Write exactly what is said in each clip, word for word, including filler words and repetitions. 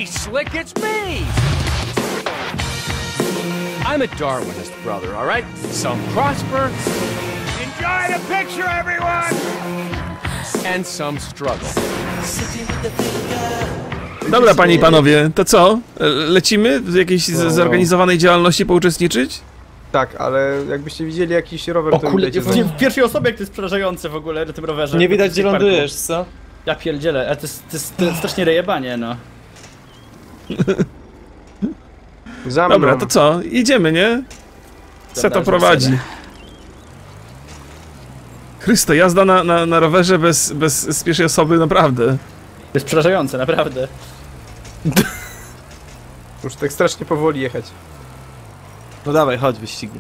Slick, it's me! I'm a Darwinist, brother, all right? Some prosper. Enjoy the picture, everyone! And some struggle. Dobra, panie i panowie, to co? Lecimy w jakiejś no. zorganizowanej działalności pouczestniczyć? Tak, ale jakbyście widzieli jakiś rower, o, to kurde, widać, w, w pierwszej osobie, jak to jest przerażające w ogóle na tym rowerze. Nie widać, gdzie lądujesz, co? Ja pierdzielę, ale to jest, to jest, to jest strasznie rejebanie, no. Za Dobra, mną. to co? Idziemy, nie? Co to prowadzi? Chrysto, jazda na, na, na rowerze bez, bez z pierwszej osoby, naprawdę. To jest przerażające, naprawdę. Muszę tak strasznie powoli jechać. No dawaj, chodź, wyścignie.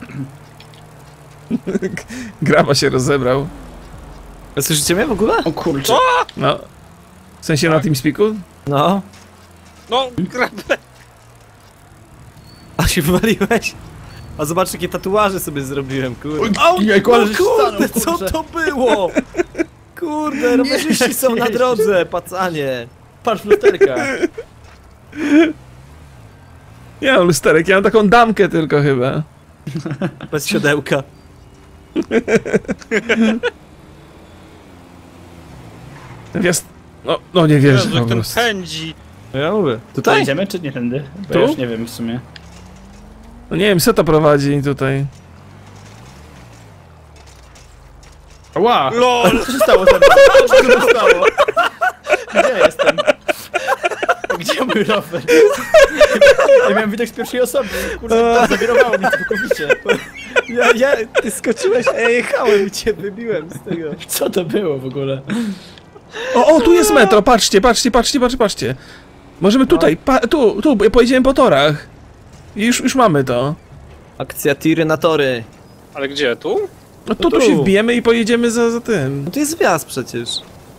Graba się rozebrał. Słyszycie mnie w ogóle? O kurczę. No. W sensie na TeamSpeaku? No. No, grabę. A się wywaliłeś? A zobacz, jakie tatuaże sobie zrobiłem, kurde. O, no kurde, co to było? Kurde, rowerzyści są na drodze, pacanie. Patrz w lusterka. Ja mam lusterek, ja mam taką damkę tylko chyba. Bez siodełka. Wjazd... No, no nie wierzę. Jezu, jak ten pędzi. No ja mówię. Tutaj idziemy, czy nie tędy? Bo Tu? ja już nie wiem w sumie. No nie wiem, co to prowadzi tutaj. Ła! LOL! Co się stało ze mną? Co się stało? Gdzie jestem? Gdzie mój rower? Ja miałem widok z pierwszej osoby, kurde, zawirowało mnie całkowicie. Ja, ja, ty skoczyłeś, a ja jechałem i cię wybiłem z tego. Co to było w ogóle? O, o, tu jest metro, patrzcie, patrzcie, patrzcie, patrzcie, patrzcie. Możemy tutaj, pa, tu, tu, pojedziemy po torach. I już, już mamy to. Akcja tiry na tory. Ale gdzie, tu? No tu, No tu tu. się wbijemy i pojedziemy za, za tym. No to jest wjazd przecież.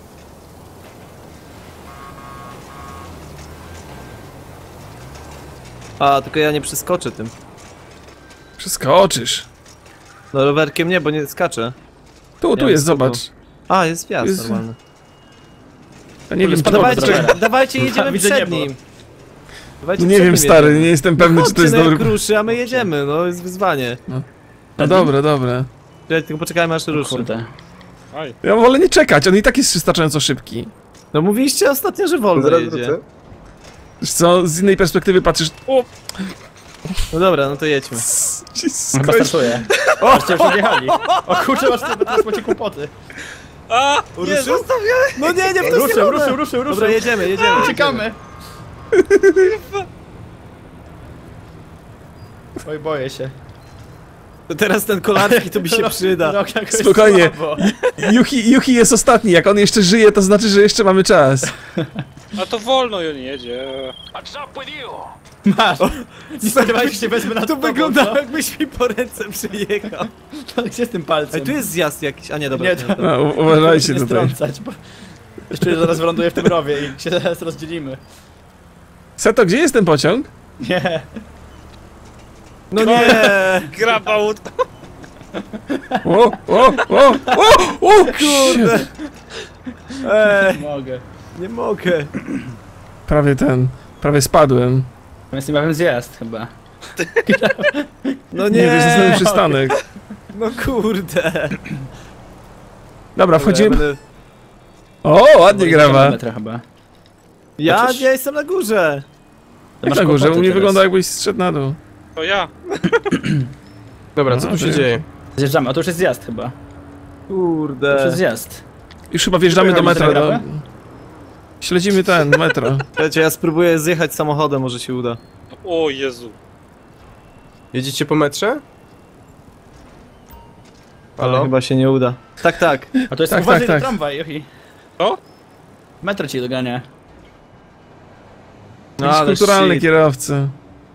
A, tylko ja nie przeskoczę tym. Przeskoczysz. No rowerkiem nie, bo nie skaczę. Tu, tu Ja jest, wiem, co to. zobacz. A, jest wjazd Jest- normalny. Ja nie wiem, czy to... Dawajcie, Dawajcie, dawajcie, jedziemy Widzę przed niebo. nim. Dawajcie No nie przed wiem, nim stary, jedziemy. nie jestem pewny, czy to jest Chodźcie na dobry... ruszy, a my jedziemy, no jest wyzwanie. No dobra, dobra. Czekaj, tylko poczekajmy aż ruszy. Kurde. Aj. Ja wolę nie czekać, on i tak jest wystarczająco szybki. No mówiliście ostatnio, że wolno Zaraz jedzie. wrócę. Wiesz co, z innej perspektywy patrzysz... O, No dobra, no to jedźmy. Chyba startuję. O, jeszcze już odjechali. O kurczę, masz teraz macie kłopoty. A! Ruszył? Nie, zostawię! No nie, nie w tą Ruszył, stronę. ruszył, ruszył, ruszył. Dobra, jedziemy, jedziemy. Uciekamy. Oj, boję się. To teraz ten kolarski to mi się przyda. Rok jakoś Spokojnie. słabo. Yuki, Yuki jest ostatni, jak on jeszcze żyje, to znaczy, że jeszcze mamy czas. A to wolno on jedzie. Masz. Nie spodziewajcie się, wezmę na To tobą, wyglądało co? jakbyś mi po ręce przyjechał. No, gdzie z tym palcem? Ej, tu jest zjazd jakiś, a nie, dobra. Nie, to- to- to- No, u- uważajcie nie tutaj. strącać, bo... Już czuję, że zaraz wyląduję w tym rowie i się zaraz rozdzielimy. Seto, gdzie jest ten pociąg? Nie. No nie! Grabaut! O, o, o, o, o, kurde. Ej, Mogę. nie mogę. Prawie ten, prawie spadłem. Więc niebawem zjazd chyba. No Nie, nie! wiesz, następny przystanek. No kurde. Dobra, Ja, wchodzimy. będę... O, ładnie grawa. Metra chyba. ja, Chociaż- ja jestem na górze. Jak masz na górze, u kłopoty mnie teraz. wygląda jakbyś zszedł na dół. To ja. Dobra, No, co tu się ty- dzieje? Zjeżdżamy, o to już jest zjazd chyba. To już Kurde. jest zjazd. Już chyba wjeżdżamy do Pojechaliście metra. na Do... grawę? Śledzimy ten, metro. Słuchajcie, ja spróbuję zjechać samochodem, może się uda. O Jezu. Jedziecie po metrze? Ale Halo? chyba się nie uda. Tak, tak. A to jest Tak, uważaj tak, na tak. tramwaj, Jochi. Co? Metro ci dogania. No Jakiś ale kulturalny shit. kierowcy.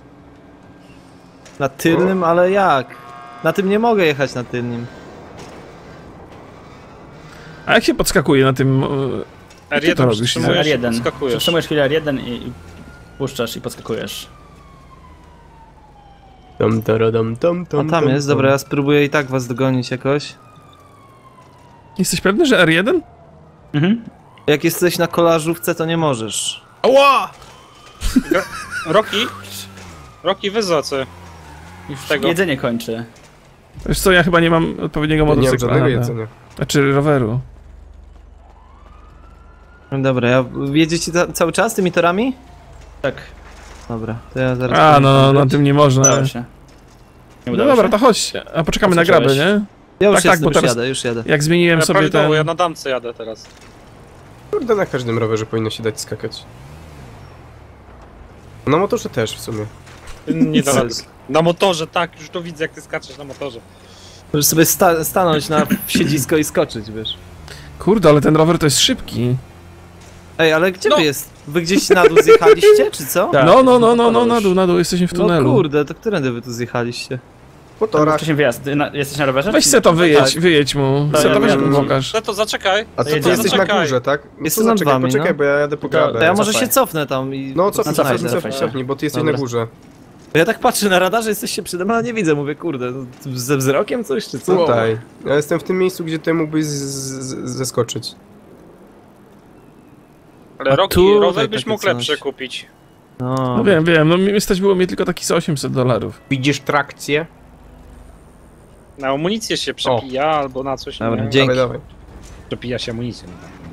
Na tylnym, ale jak? Na tym nie mogę jechać na tylnym. A jak się podskakuje na tym... e, R Ty to jeden robisz, przytrzymujesz, R jeden. skakujesz. Przytrzymujesz chwilę R jeden i, i puszczasz i podskakujesz. Tam, taradam, tam, tam, A tam jest, dobra, ja spróbuję i tak was dogonić jakoś. Jesteś pewny, że R jeden? Mhm. Jak jesteś na kolażówce, to nie możesz. Ała! Roki? Roki, wyzocy. Już Tego. jedzenie kończy. Wiesz co, ja chyba nie mam odpowiedniego Nie mam motocykla. żadnego Aha, jedzenia. Znaczy roweru. Dobra, ja jedziecie ta, cały czas tymi torami? Tak, Dobra, to ja zaraz... A, powinien no, na być. tym nie można. udało się. Nie No udało dobra, się? to chodź. A poczekamy A na co grabę, czułeś? nie? Ja już tak, tak, jestem, bo już teraz- jadę, już jadę. Jak zmieniłem Ja sobie prawidłowo, ten... ja na damce jadę teraz. Kurde, na każdym rowerze powinno się dać skakać. Na motorze też w sumie. Nie da rady. Na motorze, tak, już to widzę jak ty skaczesz na motorze. Możesz sobie sta stanąć na siedzisko i skoczyć, wiesz. Kurde, ale ten rower to jest szybki. Ej, ale gdzie No. wy jest? Wy gdzieś na dół zjechaliście, czy co? Tak, No, no, no, to no, no, już. na dół, na dół, jesteśmy w No tunelu. kurde, to którędy wy tu zjechaliście? Po torach. Wcześniej wyjazd. Ty na, jesteś na rowerze? Weź czy- se to wyjedź, Tak. wyjedź mu. Tak, Se to ja weź wiem. mu pokaż. No to zaczekaj. A co, ty Jedziemy. jesteś na Zaczekaj. górze, tak? No Jestem to nad zaczekaj, wami, poczekaj, no. bo ja jadę po To- grabę. To ja może cofaj. się cofnę tam i... No co, No, cofnij, cofaj cofnij, się, cofnij, cofaj się. cofnij, bo ty jesteś Dobra. na górze. Ja tak patrzę na radarze, jesteście przede mną, ale nie widzę, mówię, kurde, no, ze wzrokiem coś, czy co? Tutaj. Ja jestem w tym miejscu, gdzie ty mógłbyś z- z- zeskoczyć. Ale A Roki, tutaj rower byś takie mógł coś. lepszy kupić. No, No wiem, wiem, no mi stać było mnie tylko taki z osiemset dolarów. Widzisz trakcję? Na amunicję się przepija albo na coś. Dobra, nie? dzięki. Dawaj, dawaj. Przepija się amunicję.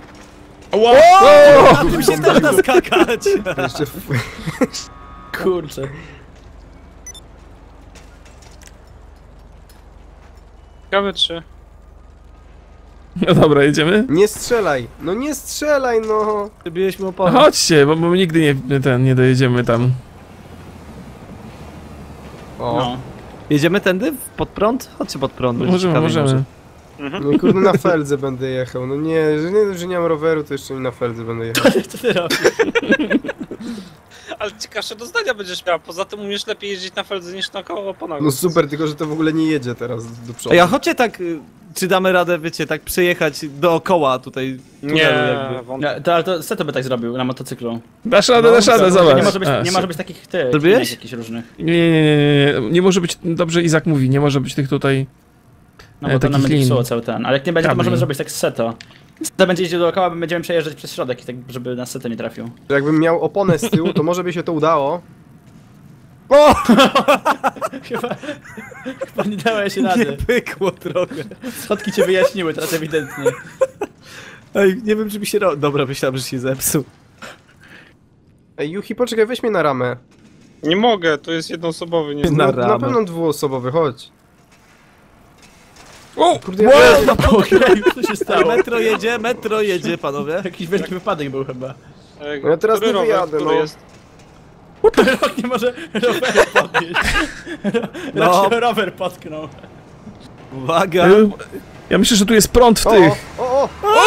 Ty się też naskakać! To jeszcze w... Kurczę. Ciekawe czy... No dobra, jedziemy? Nie strzelaj! No nie strzelaj, no! Byliśmy No opony. chodźcie, bo, bo my nigdy nie, ten, nie dojedziemy tam. O, No. Jedziemy tędy? Pod prąd? Chodźcie pod prąd. będzie Możemy, ciekawiej możemy. no i kurde na feldze będę jechał. No nie, że nie, że nie mam roweru, to jeszcze i na feldze będę jechał. Co ty robisz? Ale ciekawsze doznania będziesz miał. Poza tym umiesz lepiej jeździć na feldze niż na koło oponach. No super, tylko że to w ogóle nie jedzie teraz do przodu. Ej, a chodźcie tak, y, czy damy radę, wiecie, tak przejechać dookoła tutaj tunelu Nie, jakby. wątpię. Nie, to, ale to Seto by tak zrobił na motocyklu. Dasz radę, No, dasz radę, to- zobacz. Nie może być, A, nie może być takich tych Zrobiłeś? linek jakichś różnych. Nie, nie, nie, nie, nie, nie może być, dobrze Izak mówi, nie może być tych tutaj... No E, bo to nam takich będzie lin. psuło cały ten. Ale jak nie będzie, to Kabli. możemy zrobić tak z Seto. Seto będzie jeździł dookoła, my będziemy przejeżdżać przez środek i tak, żeby na Seto nie trafił. Jakbym miał oponę z tyłu, to może by się to udało. Chyba, chyba nie dałeś Nie rady. pykło trochę. Schodki cię wyjaśniły teraz ewidentnie. Ej, nie wiem, czy mi się ro... Dobra, myślałem, że się zepsuł. Ej, Juchi, poczekaj, weź mnie na ramę. Nie mogę, to jest jednoosobowy, nie Na No, ramę. na pewno dwuosobowy, chodź. O, Kurde, ja... Okej, co się Ej, stało? metro jedzie, metro jedzie, panowie. Jakiś wielki wypadek był chyba. E, No ja teraz który nie rower, wyjadę, który no. jest? Rok nie może roweru podnieść. No. Rak się rower potknął. Uwaga. y, ja myślę, że tu jest prąd w O, tych. o, o!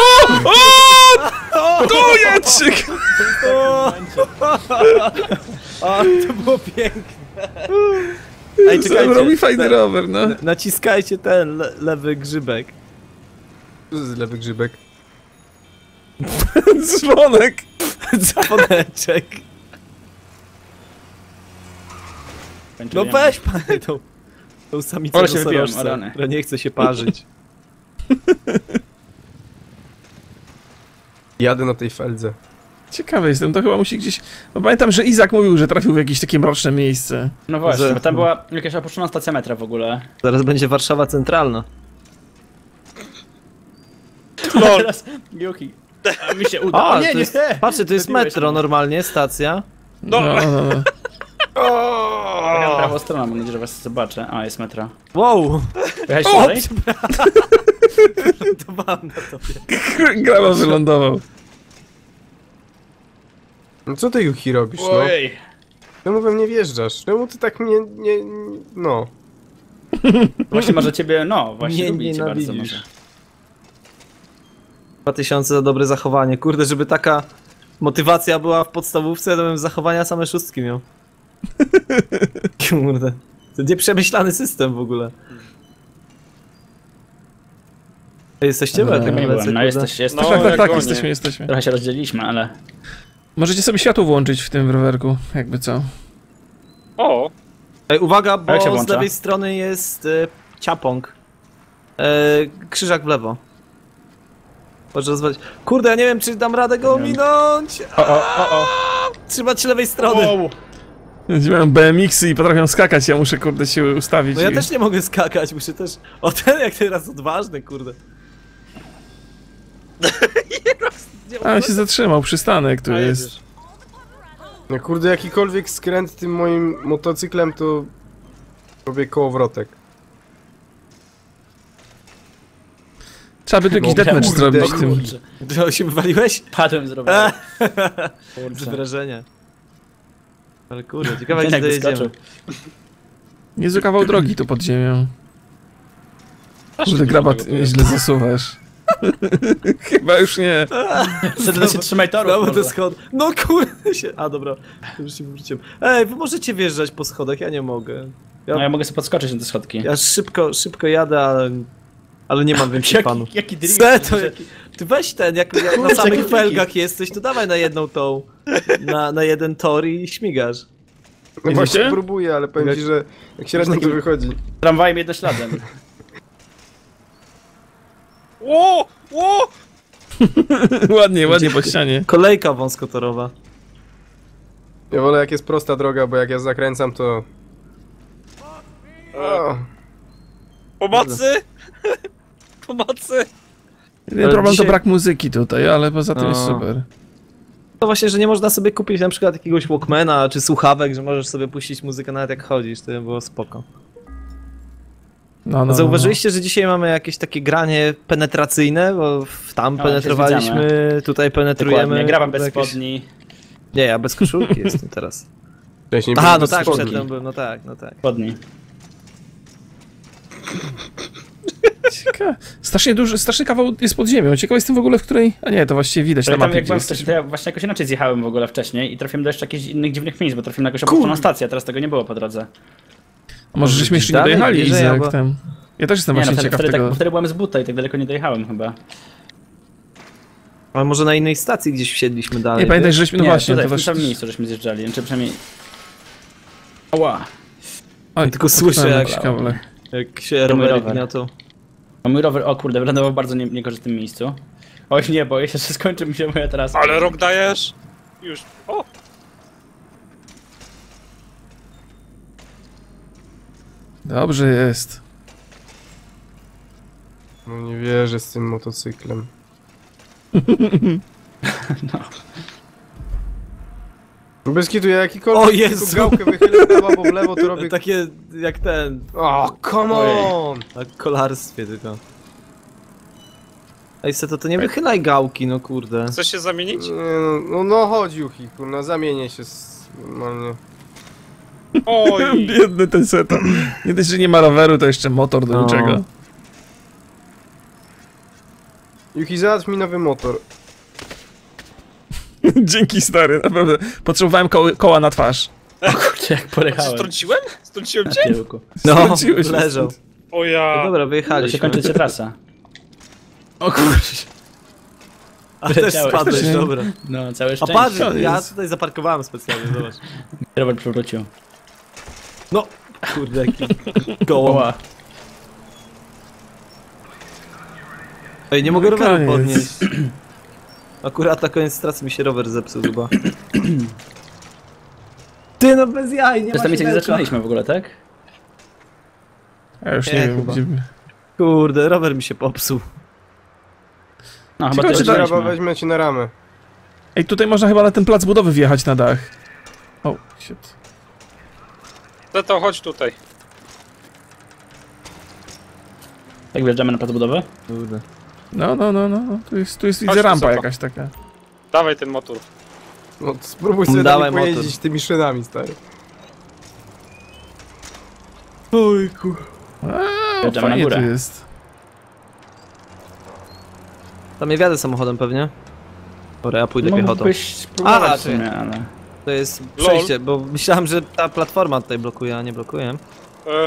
Tu jedź! O, to było piękne. Ej, czekajcie. Robi fajny Te- rower, no. Naciskajcie ten le lewy grzybek. Co to jest lewy grzybek? Dzwonek. Dzwoneczek. No weź panie tą, tą samicę Ale się wypiłem, nosorożca, o rany. która nie chce się parzyć. Jadę na tej feldze. Ciekawy jestem, to chyba musi gdzieś... No pamiętam, że Izak mówił, że trafił w jakieś takie mroczne miejsce. No właśnie, Że- bo tam była jakaś opuszczona stacja metra w ogóle. Zaraz będzie Warszawa Centralna. A teraz Yuki. A mi się uda. A, O, nie, to nie, jest, nie. patrzcie, to jest Zabiłeś metro mnie. normalnie, stacja. No, no, no. Taka prawa strona, mam nadzieję, że was zobaczę. A, jest metro. Wow! Jechałeś O, dalej? To mam na tobie. Graba wylądował. No co ty, Juchi, robisz, no? Ojej. Czemu we mnie wjeżdżasz? Czemu ty tak mnie, nie, nie no? Właśnie może ciebie, no, właśnie Nie lubię cię bardzo nienawidzisz. może. dwa tysiące za dobre zachowanie. Kurde, żeby taka motywacja była w podstawówce, to bym zachowania same szóstki miał. Kurde. To nieprzemyślany system w ogóle. Ej, jesteście? Bo ja Dobra. tak Nie nie byłem, lecę, no kurde. jesteś, jesteś. No, Tak, tak, jak tak, gonię. jesteśmy, jesteśmy. Trochę się rozdzieliliśmy, ale... Możecie sobie światło włączyć w tym rowerku, jakby co. O, Ej, uwaga, A jak się bo z włącza? lewej strony jest y, ciapąg. E, krzyżak w lewo. Może rozwalić. Kurde, ja nie wiem, czy dam radę go Nie wiem. ominąć! O, o, o, o. trzymać lewej strony. Wow. Ludzie mają B M X-y i potrafią skakać, ja muszę kurde się ustawić. No ja i... też nie mogę skakać, muszę też... O, ten jak teraz odważny, kurde. A, się zatrzymał, przystanek tu A, jest. jedziesz. No kurde, jakikolwiek skręt tym moim motocyklem to... robię kołowrotek. Trzeba by tu jakiś No, deathmatch kurde, zrobić kurde. tym. Kurczę. Ty się wywaliłeś? Padłem z roweru. Z Kurczę. wrażenia. Ale kurde, ciekawe Ten gdzie jak dojedziemy. wyskoczył. Niezły kawał drogi tu pod ziemią. Aż Kurde, nie grabat, mogę powiedzieć. źle zasuwasz. Chyba już nie. Wtedy się trzymaj torów. Znowu te może. schody. No kurde się. A dobra, już się wróciłem. Ej, wy możecie wjeżdżać po schodach, ja nie mogę. Ja, No ja mogę sobie podskoczyć na te schodki. ja szybko, szybko jadę, ale... Ale nie mam więcej Jaki, panu. jaki drift. Se, to jaki... Ty weź ten, jak, jak na Kurczę, samych jaki felgach jesteś, to dawaj na jedną tą. Na, na jeden tor i śmigasz. No Widzicie? właśnie próbuję, ale powiem ci, że jak średnio to wychodzi. Tramwajem jedę śladem. Ło! Ło! Ładnie, ładnie po ścianie. Kolejka wąskotorowa. Ja wolę jak jest prosta droga, bo jak ja zakręcam to... O, Pomocy! Pomocy! Jedyny Ale problem dzisiaj- to brak muzyki tutaj, ale poza tym No. jest super. To właśnie, że nie można sobie kupić na przykład jakiegoś Walkmana czy słuchawek, że możesz sobie puścić muzykę nawet jak chodzisz, to by było spoko. No, no, no, Zauważyliście, że dzisiaj mamy jakieś takie granie penetracyjne, bo w tam No, penetrowaliśmy, tutaj penetrujemy. Dokładnie, grałem bez Jakieś- spodni. Nie, ja bez koszulki jestem teraz. wcześniej Aha, byłem no bez tak, spodni. przedtem byłem, no tak, no tak. Spodni. Cieka... Strasznie duży, straszny kawał jest pod ziemią. Ciekawe jestem w ogóle, w której... A nie, to właściwie widać na Ale tam mapie, jak gdzie byłem jest. wcześniej, to ja właśnie jakoś inaczej zjechałem w ogóle wcześniej i trafiłem do jeszcze jakichś innych dziwnych miejsc, bo trafiłem na jakąś opuszczoną stację, a teraz tego nie było po drodze. A może żeśmy jeszcze nie Dalej, dojechali, bliżej, Izak, albo- tam. Ja też jestem Nie no, właśnie wtedy, ciekaw wtedy, tak, tego. bo wtedy byłem z buta i tak daleko nie dojechałem chyba. Ale może na innej stacji gdzieś wsiedliśmy dalej. Nie, pamiętaj, wiesz? że żeśmy... No nie, właśnie, tutaj, to w tym też... samym miejscu żeśmy zjeżdżali, czy przynajmniej... Ała! Oj, Tylko słyszę, potknąłem jak- jakiś kawałek. Jak się rowery rower. gniotą. A mój rower, o kurde, wylądował w bardzo nie, niekorzystnym miejscu. Oj nie, boję się, że skończy mi się moja trasa. Ale rok dajesz? Już. O! Dobrze jest. No nie wierzę z tym motocyklem. No. Bez kitu, ja jakikolwiek O Jezu! tylko gałkę wychylę w prawo albo w lewo, to robię... Takie jak ten, O, come on! na kolarstwie tylko. Ej, se to, to nie wychylaj gałki, no kurde. Chcesz się zamienić? Nie, no, no, no chodź Juchi, kurna, zamienię się z... normalnie. Oj! Biedny ten seto. Nie dość, że nie ma roweru, to jeszcze motor do No. niczego. Juchi, załatw mi nowy motor. Dzięki stary, naprawdę. Potrzebowałem ko koła na twarz. O kurde, jak Czy porechałem. strąciłem? Strąciłem Na cię? tyłku. No, Strąciłeś się leżał. stąd. O No ja! dobra, To się wyjechaliśmy. kończy się trasa. O kurde. A też Poleciałeś. spadłeś, Nie. dobra. No, całe A szczęście. patrz, To ja jest- tutaj zaparkowałem specjalnie, zobacz. Robert przewrócił. No, kurde, jaki gołąb. Oła. Ej, nie mogę roweru Koniec. podnieść. Akurat na koniec trasy mi się rower zepsuł chyba. Ty no bez jaj, nie To jest ma tam miejsce, gdzie sidełka. zaczynaliśmy w ogóle, tak? Ja już nie, Nie, wiem, chyba. gdzie... Kurde, rower mi się popsuł. No, chyba Ciekawe, to czy Dobra, zaczynaliśmy. weźmie cię na ramę. Ej, tutaj można chyba na ten plac budowy wjechać na dach. O, shit. To to chodź tutaj. Tak wjeżdżamy na plac budowy? Kurde. No, no, no, no. no. Tu jest, tu jest Chodź widzę tu, rampa Sofa. jakaś taka. Dawaj ten motor. No spróbuj sobie Dawaj tam motor. pojeździć tymi szynami, stary. Ojku. A, Wjeżdżamy na fajnie górę. tu jest. Tam nie wjadę samochodem pewnie. Dobra, ja pójdę piechotą. Mógłbyś spróbować A, w sumie, ale... To jest Lol. przejście, bo myślałem, że ta platforma tutaj blokuje, a nie blokuje. E,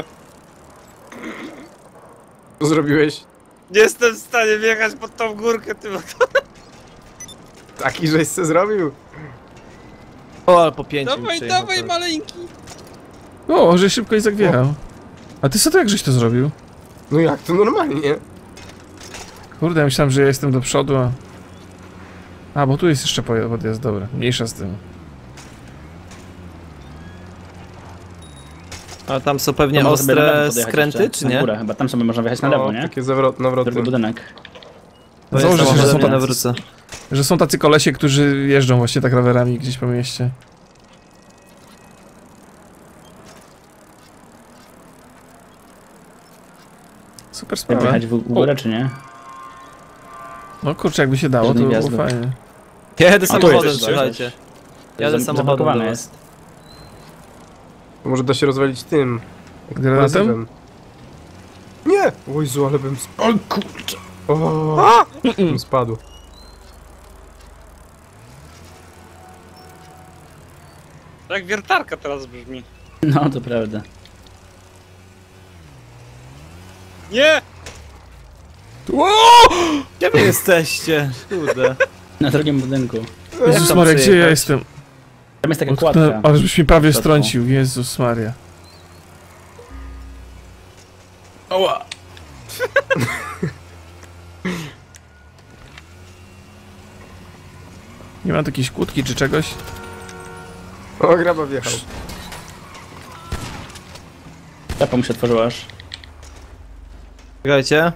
Co zrobiłeś? nie jestem w stanie wjechać pod tą górkę tym motorem. Taki żeś se zrobił? O, ale po pięciu mi Dawaj, przejechał dawaj, teraz. maleńki. O, że szybko Izak wjechał. A ty co to jak żeś to zrobił? No jak, to normalnie. Kurde, ja myślałem, że ja jestem do przodu, a... A, bo tu jest jeszcze pojazd, dobra, mniejsza z tym. A tam są pewnie To można sobie na lewo ostre podjechać skręty, jeszcze, czy na nie? górę chyba, tam sobie można wjechać na lewo, No, nie? takie zawrot, nawroty. Drugi budynek. To ja Założę się, że samochodem są nie tacy- nawrócę. Że są tacy kolesie, którzy jeżdżą właśnie tak rowerami gdzieś po mieście. Super Jak sprawa. wjechać w w górę, czy nie? No kurczę, jakby się dało, to Żadnej by było wjazdu. fajnie. Jadę tu samochodem, jest, słuchajcie. Jadę Zam- samochodem zablokowane do jest. was. Może da się rozwalić tym. Granatem? eksplozywem. Nie! O Jezu, ale bym spadł. O kurczę. O, bym spadł. Jak wiertarka teraz brzmi. No, to prawda. Nie! Gdzie wy jesteście? Kurde. Na drugim budynku. Jezus tam Maria, gdzie ja przyjechać? jestem? Tam jest taka Utknę, kładka. ale żebyś mnie prawie Środku. strącił, Jezus Maria. Oła. Nie mam tu jakiejś kłódki czy czegoś? O, graba wjechał. Klapa mu się otworzyła aż. Czekajcie.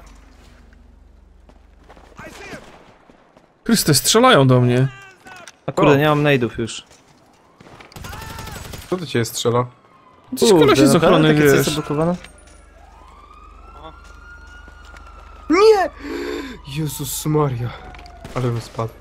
Chryste, strzelają do mnie. A kurde, O. nie mam nade'ów już. Co do ciebie strzela? Gdzieś kolesie z ochrony, takie coś wiesz. zablokowane? Nie! Jezus Maria. Ale bym spadł.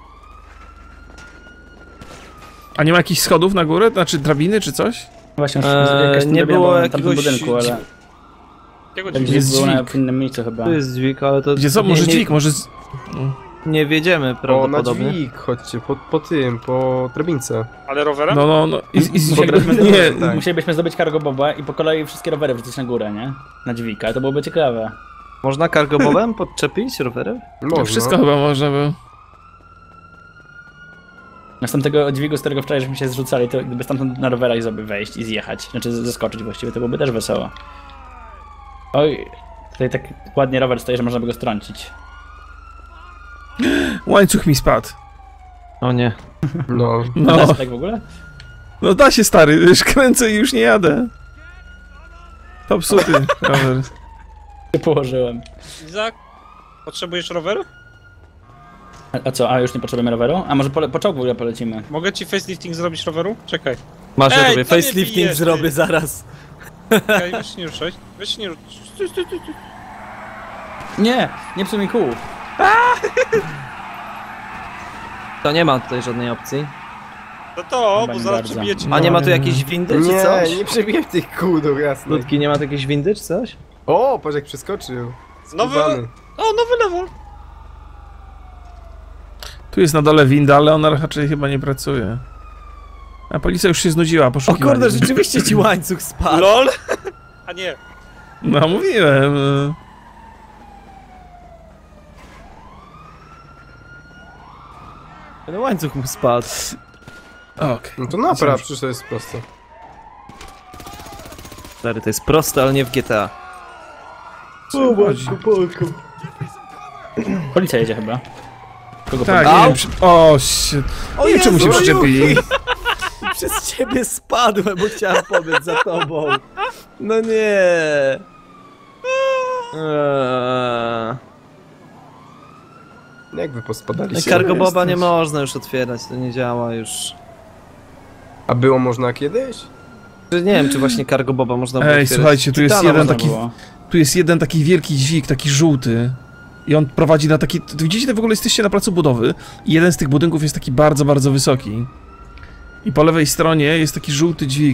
A nie ma jakichś schodów na górę? Znaczy drabiny czy coś? Właśnie, Eee, jakaś tam nie drabina było była na tamtym jakiegoś budynku, ale... Jakiego Tam dźwięku? gdzieś Jest było na dźwig. w innym miejscu chyba. Tu jest dźwig, ale to... Gdzie co? nie- Może nie, dźwig, może... Z... No. Nie wiedziemy O, na prawdopodobnie. dźwig, chodźcie, po, po tym, po drabince. Ale rowerem? No, no, no. I, i, i, Musielibyśmy, nie, tak. musielibyśmy zdobyć cargo boba i po kolei wszystkie rowery wrzucić na górę, nie? Na dźwigę, ale to byłoby ciekawe. Można cargobowem podczepić rowerem? Można. wszystko chyba można by. Następnego dźwigu, z którego wczoraj żeśmy się zrzucali, to gdyby stamtąd na rowerach sobie wejść i zjechać, znaczy zeskoczyć właściwie, to byłoby też wesoło. Oj, tutaj tak ładnie rower stoi, że można by go strącić. Łańcuch mi spadł. O nie. No. No, Da się tak w ogóle? no da się stary, już kręcę i już nie jadę. Popsuty rower. Się położyłem. Izak? Potrzebujesz roweru? A, a co, a już nie potrzebujemy roweru? A może po, po czołgu w ogóle polecimy? Mogę ci facelifting zrobić roweru? Czekaj. Masz, ja Ej, tobie to nie facelifting bijesz, ty. zrobię zaraz. Czekaj, weź się nie ruszaj. Weź się nie ruszaj. Stój, stój, stój, stój. Nie! Nie psuj mi kół! To nie ma tutaj żadnej opcji. No to, Chyba bo nie zaraz bardzo. przebijecie. A nie ma tu nie, jakiejś windy czy Nie, coś? nie przebiję tych kół do jasnej. Ludki, nie ma tu jakiejś windy czy coś? O, patrz jak przeskoczył. Nowy... Skubany. O, nowy level. Tu jest na dole winda, ale ona raczej chyba nie pracuje. A policja już się znudziła, O poszukiwania. kurde, rzeczywiście ci łańcuch spadł. LOL. A nie. No mówiłem. e. Ten łańcuch mu spadł. Okej. No to napraw, przecież to jest proste. Stary, to jest proste, ale nie w G T A. Co chodzi? Policja jedzie chyba. Kogo Tak, podnieść? nie wiem, przy... O, shit. O Nie wiem, czemu się Jezu, przyczepili. Przez ciebie spadłem, bo chciałem pobiec za tobą. No nie. Eee. Jak wy No, pospadaliście? Cargo Boba nie jesteś. można już otwierać, to nie działa już. A było można kiedyś? Czy nie wiem, czy właśnie Cargo Boba można było Ej, otwierać. słuchajcie, tu jest Tytana jeden można taki, było. tu jest jeden taki wielki dźwig, taki żółty. I on prowadzi na taki, tu widzicie, że w ogóle jesteście na placu budowy i jeden z tych budynków jest taki bardzo, bardzo wysoki. I po lewej stronie jest taki żółty dźwig.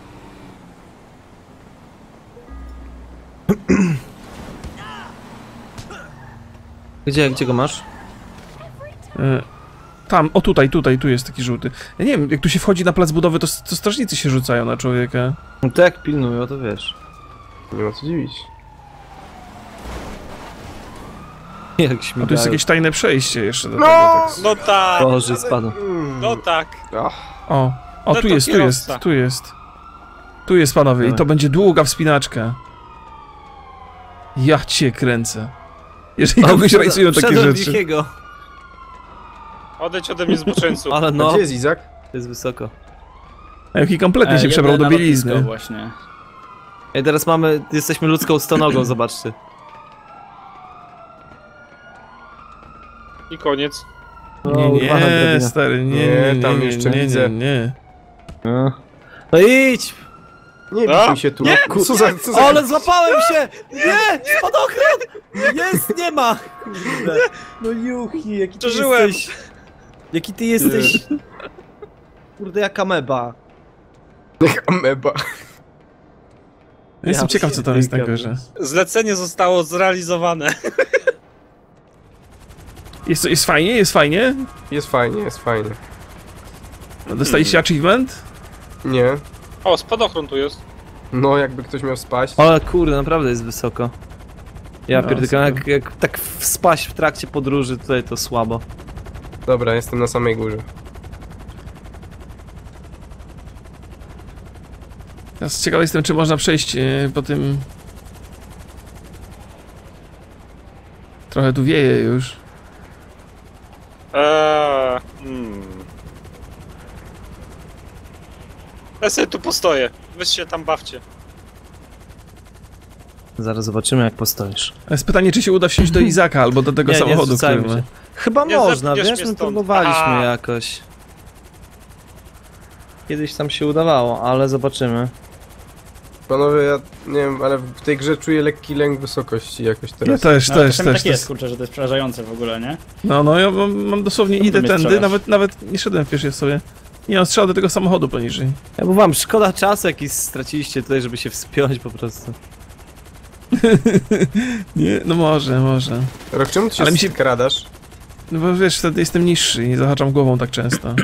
Gdzie, gdzie go masz? E, Tam, o tutaj, tutaj, tu jest taki żółty. Ja nie wiem, jak tu się wchodzi na plac budowy, to, to strażnicy się rzucają na człowieka. No to jak pilnują, to wiesz. Nie ma co dziwić. Jak A tu śmigają. jest jakieś tajne przejście jeszcze do No! tego. Tak. No tak. Boże, spadł. Mm. No tak. Ach, O, o, No tu to jest, tu kierowca. jest, tu jest. Tu jest, panowie, i Dawaj. to będzie długa wspinaczka. Ja cię kręcę. Jeżeli kogoś rajcują takie Wszedłem w rzeczy. Wichiego. Odejdź ode mnie zboczeńcu. Ale a no, gdzie jest Izak? to jest wysoko. A jaki kompletnie E, się jadę przebrał do na lotnisko bielizny. właśnie. I teraz mamy, jesteśmy ludzką stonogą, zobaczcie. I koniec. Nie, urwana nie, drabina. stary, nie, Nie, nie, nie, tam nie, jeszcze nie, widzę. nie, nie. No, no idź! Nie A, bij się tu. nie, Ku- co za, co za... Ale złapałem się! Nie! Spadochron! Jest, nie ma! Kurde. No Juchi, jaki ty Przeżyłem. jesteś... Jaki ty jesteś... Kurde, jak ameba. ameba. Ja jestem Ja ciekaw, co tam jest na pierdolę. górze. Zlecenie zostało zrealizowane. Jest, jest fajnie, jest fajnie? Jest fajnie, jest fajnie. Dostaliście achievement? Nie. O, spadochron tu jest. No, jakby ktoś miał spaść. Ale kurde, naprawdę jest wysoko. Ja No, pierdolę, super. jak, jak tak spaść w trakcie podróży tutaj to słabo. Dobra, jestem na samej górze. Teraz ciekawy jestem, czy można przejść e, po tym... Trochę tu wieje już. Eee, hmm. Ja sobie tu postoję. Wy się tam bawcie. Zaraz zobaczymy, jak postoisz. A jest pytanie, czy się uda wsiąść do Izaka albo do tego Nie, nie samochodu, który zrzucajmy ma. się. Chyba Nie można, zepniesz wiesz, mnie my stąd. próbowaliśmy A. jakoś. Kiedyś tam się udawało, ale zobaczymy. Panowie, ja nie wiem, ale w tej grze czuję lekki lęk wysokości jakoś Ja teraz. też, No, też, czasami też. tak jest, też. kurczę, że to jest przerażające w ogóle, nie? No, no, ja mam, mam dosłownie, Skąd idę mnie tędy, strzelasz? nawet, nawet nie szedłem w pierwszej sobie. Nie mam strzał do tego samochodu poniżej. Ja mówię wam, szkoda czasu jaki straciliście tutaj, żeby się wspiąć po prostu. Nie, no może, może. Rok, czemu ty się Ale mi się- skradasz? No bo wiesz, wtedy jestem niższy i nie zahaczam głową tak często.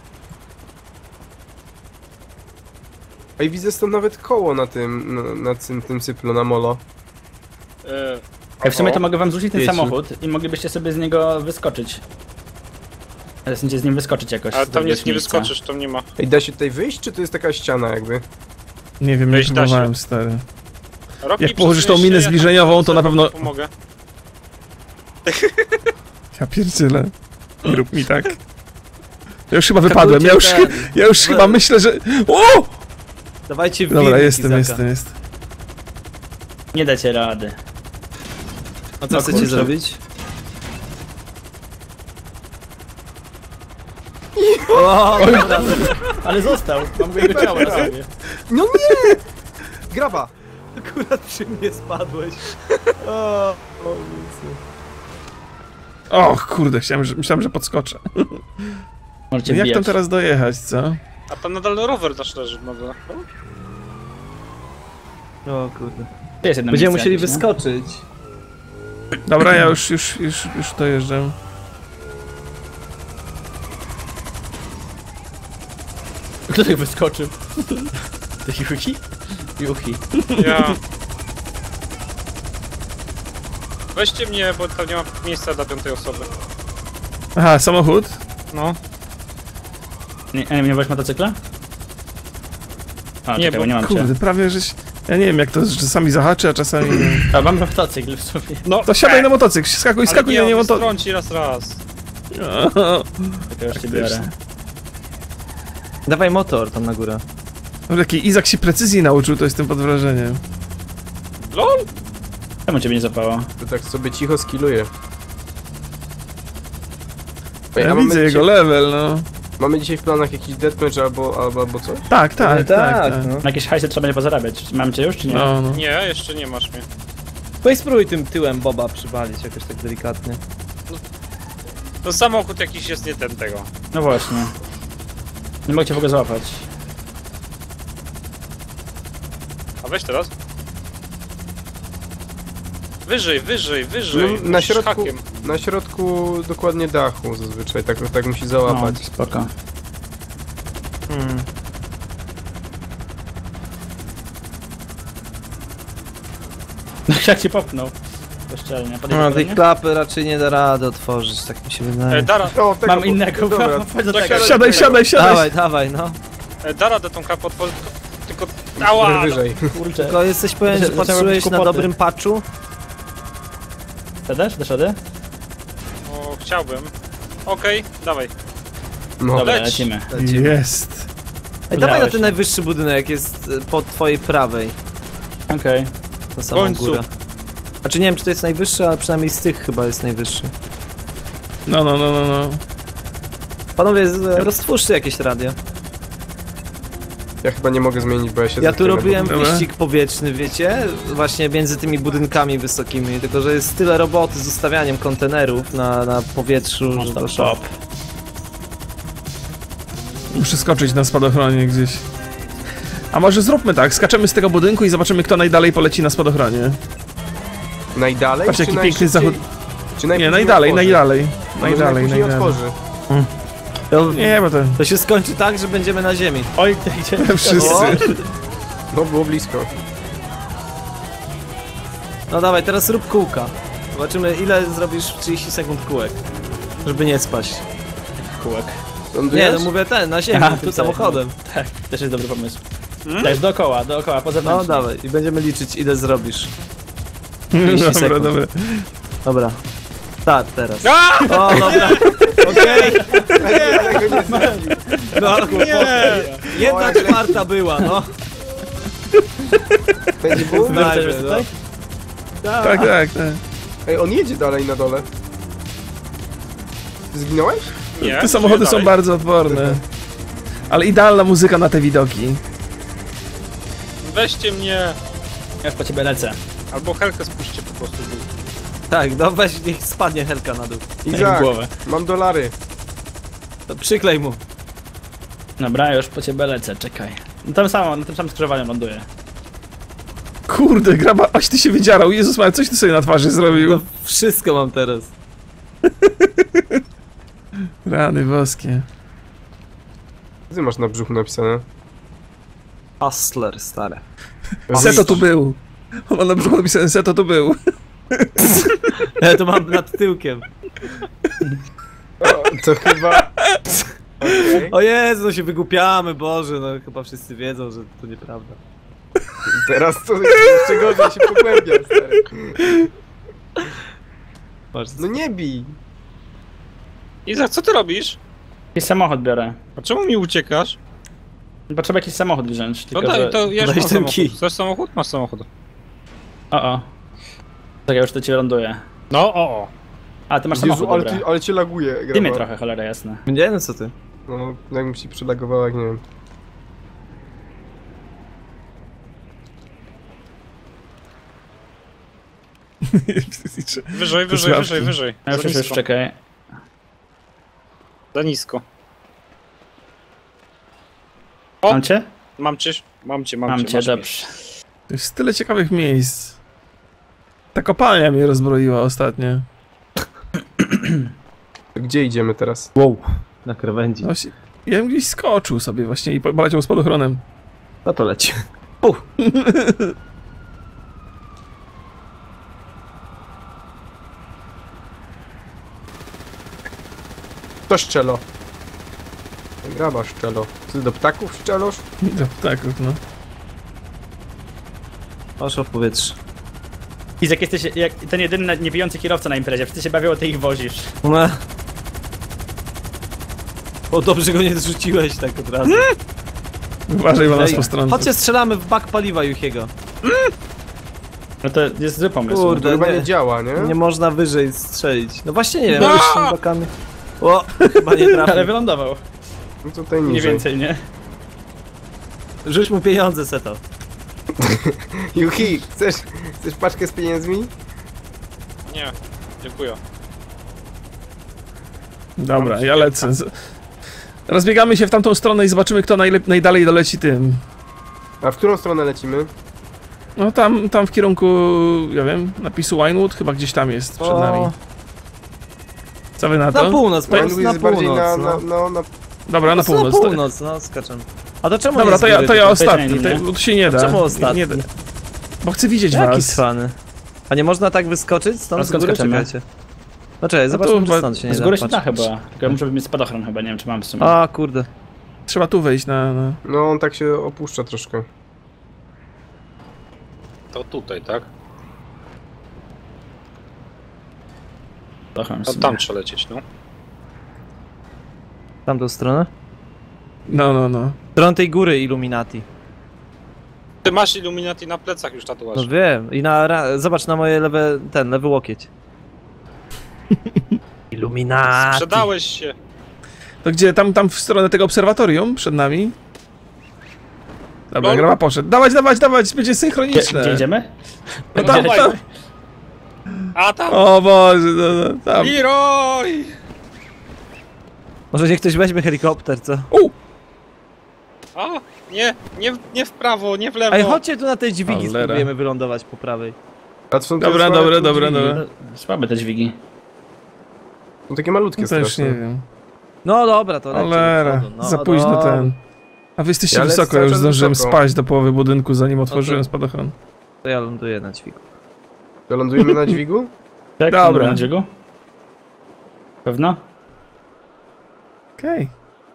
A i widzę stąd nawet koło na tym, na, na tym, tym cyplu, na molo. Eee, Ja w sumie to oho. mogę wam zrzucić ten Wiecie. samochód i moglibyście sobie z niego wyskoczyć. Ale chcecie z nim wyskoczyć jakoś. Ale z tam jakiegoś nic nie miejsca. wyskoczysz, tam nie ma. Ej, da się tutaj wyjść, czy to jest taka ściana jakby? Nie wiem, nie Wejść da się. próbowałem, stary. Rocky, Jak położysz tą przesuń minę się, ja zbliżeniową, tam to na pewno- pomogę. Ja pierdzielę. Nie rób mi tak. Ja już chyba wypadłem, ja już, ten- ja już chyba myślę, że... O! Dawajcie w Dobra, wirnik jestem, Izaka. jestem, jestem. Nie dacie rady. A co No chcecie kurczę. zrobić? O, dobra. Ale został, mam go jego ciało na sobie. No nie! Graba! Akurat przy mnie spadłeś. O, o, O kurde, myślałem, że, myślałem, że podskoczę. Możecie Jak tam wbijać. teraz dojechać, co? A tam nadal rower nasz leży na dole. o kurde. To jest jedno Będziemy miejsce musieli jakieś, nie? wyskoczyć. Dobra, ja już, już, już, już dojeżdżam. Kto tak wyskoczył? To Yuki? Yuki. Ja. Weźcie mnie, bo tam nie ma miejsca dla piątej osoby. Aha, samochód? No. Nie, a nie miałeś motocykla? A, Nie, nie, bo- bo nie mam Kurde, cię. prawie żeś... Ja nie wiem, jak to czasami zahaczy, a czasami... nie. A mam motocykl w sobie. No, To siadaj na motocykl, skakuj, ale skakuj, nie, ja nie on mam to... strąci raz, raz. To już cię biorę. Dawaj motor tam na górę. Jaki Izak się precyzji nauczył, to jestem pod wrażeniem. LOL! Czemu ciebie nie zapało? To tak sobie cicho skilluje. Ej, Ja a mamy widzę jego dzisiaj, level, no. mamy dzisiaj w planach jakiś deathmatch albo, albo, albo coś? Tak, tak, tak, tak. no. Na jakieś hajsy trzeba będzie pozarabiać. Mam cię już, czy nie? No, no. Nie, jeszcze nie masz mnie. Weź spróbuj tym tyłem Boba przywalić jakoś tak delikatnie. No samochód jakiś jest nie ten tego. No właśnie. Nie mogę cię w ogóle złapać. A weź teraz. Wyżej, wyżej, wyżej. No, na Musisz środku, hakiem. na środku dokładnie dachu zazwyczaj, tak, tak musi No, załapać. spoko. Hmm. No jak cię popchnął. Bezczelnie. No, Podejdziesz do tej mnie? klapy raczej nie da rady otworzyć, tak mi się wydaje. E, Dara, O, tego Mam po- innego, Dobra, chodź do Tak, tego. ale- Siadaj, siadaj, siadaj! Dawaj, dawaj, no. e, da radę tą kapę otworzyć, tylko... tylko... Ała! wyżej. Kurczę. Tylko jesteś pewien, że Zaczęły patrzyłeś być na kłopoty. dobrym patchu? Ty też? Dasz radę? O, chciałbym. Okej, dawaj. No. Dobra, leć. lecimy. Jest. Ej, dawaj na Udało ten się. najwyższy budynek, jest y, po twojej prawej. Okej. Na samą końcu. górę. Znaczy nie wiem, czy to jest najwyższy, ale przynajmniej z tych chyba jest najwyższy. No, no, no, no, no. Panowie, z- roztwórzcie jakieś radio. Ja chyba nie mogę zmienić, bo ja się Ja tu robiłem Dobra. wyścig powietrzny, wiecie? Właśnie między tymi budynkami wysokimi, tylko że jest tyle roboty z ustawianiem kontenerów na, na powietrzu, że to szok. Muszę skoczyć na spadochronie gdzieś. A może zróbmy tak, skaczemy z tego budynku i zobaczymy, kto najdalej poleci na spadochronie. Najdalej? Patrz, czy jaki piękny najszybciej? zachód. Czy Nie, najpóźniej najdalej, otworzy? najdalej. Może Najdalej, najpóźniej najdalej. otworzy. To, Nie, bo to to się skończy tak, że będziemy na ziemi. Oj, gdzie? wszyscy. No było blisko. No dawaj, teraz rób kółka. Zobaczymy, ile zrobisz w trzydzieści sekund kółek. Żeby nie spaść. Kółek. Nie, Lądujesz? no mówię ten, na ziemi, Aha, tym tutaj, samochodem. Tak, też jest dobry pomysł. Też dookoła, dookoła, po No zewnątrz. dawaj, i będziemy liczyć, ile zrobisz. trzydzieści Dobra, sekund. dobra. Dobra. Tak, teraz. A! O, dobra. Okej. No, Nie! jedna czwarta była, no. Będzie ból? Dajmy, Wyrzucasz no. tutaj? Tak, tak, tak. Ej, on jedzie dalej na dole. Ty zginąłeś? Nie, Te samochody są dalej. bardzo odporne. Ale idealna muzyka na te widoki. Weźcie mnie! Ja już po ciebie lecę. Albo Helkę spuśćcie po prostu w dół. Tak, no weź, niech spadnie Helka na dół. w Izak, głowę. mam dolary. To przyklej mu. Dobra, już po ciebie lecę, czekaj. No tam samo, na tym samym skrzyżowaniu ląduję. Kurde, graba, aś ty się wydzierał. Jezus Maria, coś ty sobie na twarzy zrobił. No, wszystko mam teraz. Rany boskie. Co ty masz na brzuchu napisane? Hustler, stare. Seto tu był. On ma na brzuchu napisane Seto tu był. Ja to mam nad tyłkiem. O, to chyba... Okej. O Jezu, no się wygłupiamy, Boże, no chyba wszyscy wiedzą, że to nieprawda. Teraz to jeszcze gorzej się pogłębia, stary. Masz, No nie bij. Izak, co ty robisz? Jakiś samochód biorę. A czemu mi uciekasz? Bo trzeba jakiś samochód wziąć, To tylko daj, że... to ja już weź mam ten samochód. kij. Chcesz samochód? Masz samochód. O, o. Tak, ja już to cię ląduję. No, o, o. A, ty masz Jezu, samochód, ale, dobra. ty, ale cię laguje, graba. Dymy trochę, cholera jasna. Nie, no co ty? No, jak mi się przylagowało, jak nie wiem. Wyżej, wyżej, sławki. wyżej, wyżej. Ja już, Za już, już, nisko. czekaj. Za nisko. O! Mam cię? Mam cię, mam cię, mam, Mam cię. cię, masz mnie. dobrze. To jest tyle ciekawych miejsc. Ta kopalnia mnie rozbroiła ostatnio. Gdzie idziemy teraz? Wow. Na krawędzi. No, się- ja bym gdzieś skoczył sobie właśnie i poleciał spadochronem. No to leci. To szczelo. Graba szczelo. Ty do ptaków szczelosz? Do ptaków, no. Poszło w powietrze. Izak, jesteś jak ten jedyny niepijący kierowca na imprezie. Wszyscy się bawią, a ty ich wozisz. No. O, dobrze go nie zrzuciłeś tak od razu. Uważaj, bo nas Ej, po stronę. chodźcie, strzelamy w bak paliwa Juchiego. No to jest zły pomysł. Kurde. To chyba nie. nie działa, nie? Nie można wyżej strzelić. No właśnie nie wiem, No! no! z tymi bakami. O, chyba nie Ale trafił. wylądował. No tutaj Mniej niżej. więcej, nie? Rzuć mu pieniądze, Seto. Yuki, chcesz, chcesz paczkę z pieniędzmi? Nie, dziękuję. Dobra, ja lecę. Z- Rozbiegamy się w tamtą stronę i zobaczymy, kto najlep- najdalej doleci tym. A w którą stronę lecimy? No tam, tam w kierunku, ja wiem, napisu Winewood, chyba gdzieś tam jest przed O, nami. Co wy na na to? północ, po prostu Winewood na jest bardziej północ, na, no. na, no, na... Dobra, na Po prostu północ. Na To- północ, no, skaczemy. A to czemu Dobra, nie z to ja, góry to ja tylko? ostatni, nie, to, nie? bo to się nie da. Czemu ostatni? Nie da. Bo chcę widzieć Jaki was. cwany? A nie można tak wyskoczyć stąd A z skąd góry? skaczemy? Czekajcie. No czekaj, to zobaczmy, chyba czy stąd się nie Z da. góry się patrz. da chyba. Tylko ja muszę mieć spadochron chyba, nie wiem czy mam w sumie. A, kurde. Trzeba tu wejść na... na... No on tak się opuszcza troszkę. To tutaj, tak? Spadochron w To sumie. tam trzeba lecieć, no. Tamtą stronę? No, no, no. Stronę tej góry Illuminati. Ty masz Illuminati na plecach już tatuaż. No wiem. I na ra... zobacz na moje lewe, ten, lewy łokieć. Illuminati. Sprzedałeś się. To gdzie? Tam, tam w stronę tego obserwatorium przed nami? Dobra, No. graba poszedł. Dawać, dawać, dawać, będzie Gdzie, synchroniczne. gdzie idziemy? No tam, Gdzie- tam. A tam! O Boże, no, no, tam. Leroy! Może niech ktoś weźmie helikopter, co? U! A, nie, nie, w- nie w prawo, nie w lewo. Ej, chodźcie tu na tej dźwigi, Cholera. spróbujemy wylądować po prawej. A to są te Dobra, słabe dobra, tu dobra, dźwigi. dobra. Słabe te dźwigi. Są takie malutkie No to już strasznie. nie wiem. No dobra, to lecimy Cholera, do przodu, no, za późno dobra. ten. A wy jesteście Ja lecę wysoko, ja cały już czas zdążyłem wysoko. spaść do połowy budynku, zanim otworzyłem spadochron. To ja ląduję na dźwigu. To lądujemy na dźwigu? Tak, Dobra. na dźwigu? Pewno? Okej.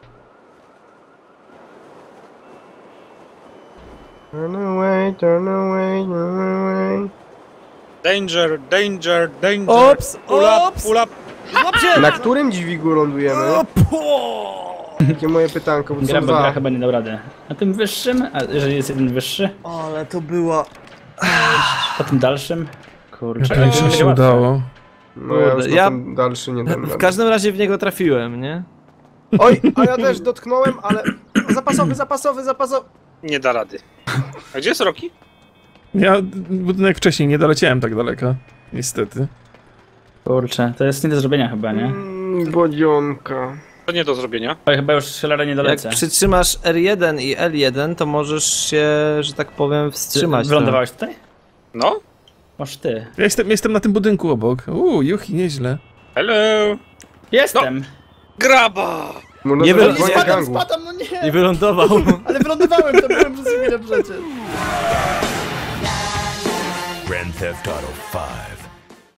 Turn away, turn away, turn away. Danger, danger, danger. Ops, Pull up, ops. pull up. Złap się! Na którym dźwigu lądujemy? Takie moje pytanko, bo są Gra, bo gra dwa. chyba nie dał rady. Na tym wyższym? A jeżeli jest jeden wyższy? Ale to była... Po tym dalszym? Kurczę. Jak to mi się łatwe. udało. No ja już Kurde, na ja- ten dalszy nie dam W rady. każdym razie w niego trafiłem, nie? Oj, a ja też dotknąłem, ale... Zapasowy, zapasowy, zapasowy... Nie da rady. A gdzie jest Rocky? Ja budynek wcześniej nie doleciałem tak daleko. Niestety. Kurczę, to jest nie do zrobienia chyba, nie? Mm, Bodzionka. To nie do zrobienia. Oj, chyba już cholera nie Jak dolecę. przytrzymasz R jeden i L jeden, to możesz się, że tak powiem, wstrzymać. Wylądowałeś tutaj? No? Masz ty. Ja jestem, jestem na tym budynku obok. Uuu, juchi, nieźle. Hello. Jestem! Graba! Można Nie zrobić wy- wojnę gangu. no nie! I wylądował. Ale wylądowałem, to byłem przez chwilę przecież. Grand Theft Auto five.